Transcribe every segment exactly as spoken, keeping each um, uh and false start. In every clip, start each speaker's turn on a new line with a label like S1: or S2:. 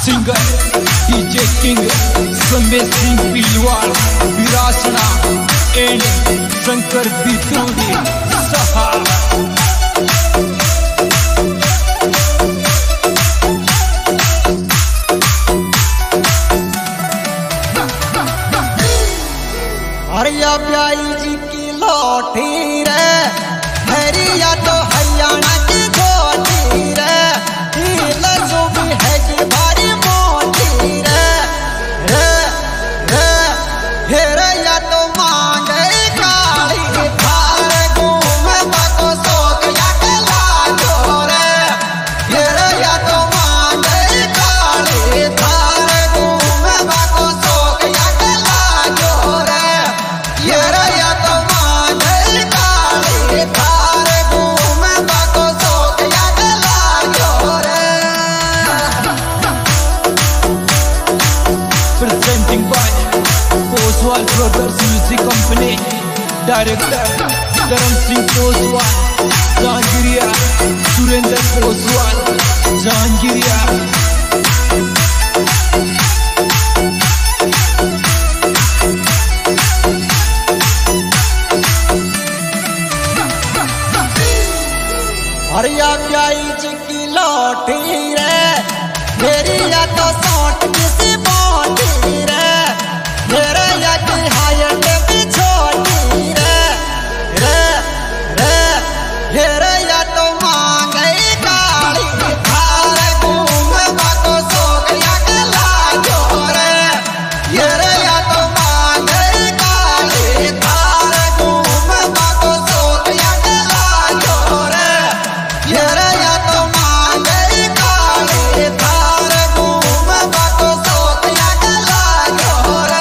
S1: Singer DJ king Sandesh Singh पिलवाड़ विरासना and Shankar बितूरी सहा।
S2: हरिया ब्याई जी की लौटी रे हरिया तो हरियाणा की छोटी रे जो भी है कि भारी मोटी रे रे रे हेरैया तो मांगे काली थार घूम बाको सोक या के लाजो रे हेरैया तो मांगे काली थार घूम बाको सोक या के लाजो रे हेरैया तो मांगे काली थार घूम बाको सोक या के लाजो रे।
S1: Presenting by Koswal Brothers Music Company, Director Karan Singh Koswal, Jahangiriya Surendra Koswal, Jahangiriya।
S2: हरिया ब्याई जी की लौटी रे मेरी या तो सौट किसी बोटी रे मेरे या की हाइट भी छोटी रे रे रे मेरे या तो मांगे काली थार घूम बाको सोक या के लाजो रे मेरे या तो मांगे काली थार घूम बाको सोक या के लाजो रे हेरैया तो मांगे काली थार घूम बाको सोक या के लाजो रे।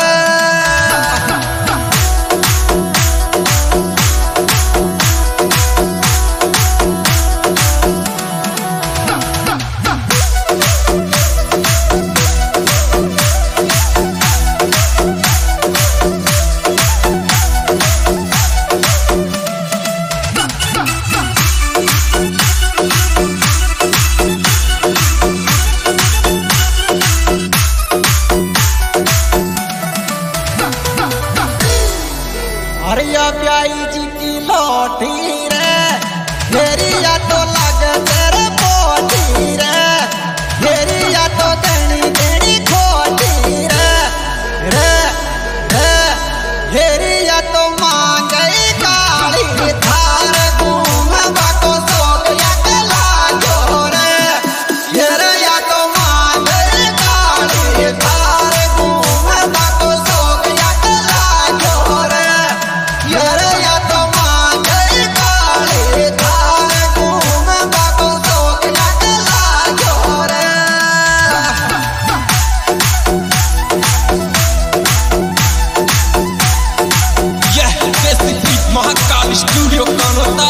S2: हरिया ब्याई जी की लौटी रे मेरी या तो लग तेरे पोटी रे मेरी या तो देनी देनी खोटी रे रे रे मेरी या तो मांगे काली थार घूम बाको सोक या के लाजो रे मेरे या तो मांगे काली थार घूम बाको सोक या के लाजो रे हेरैया तो मांगे काली थार घूम बाको सोक या के लाजो रे।
S1: यह basic beat Mahakal studio Kanota.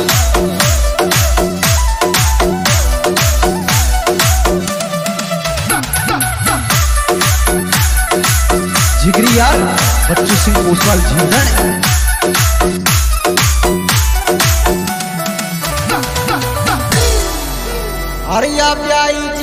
S3: जिगरी यार बच्चू सिंह कोसवाल झींगण।
S2: हरिया ब्याई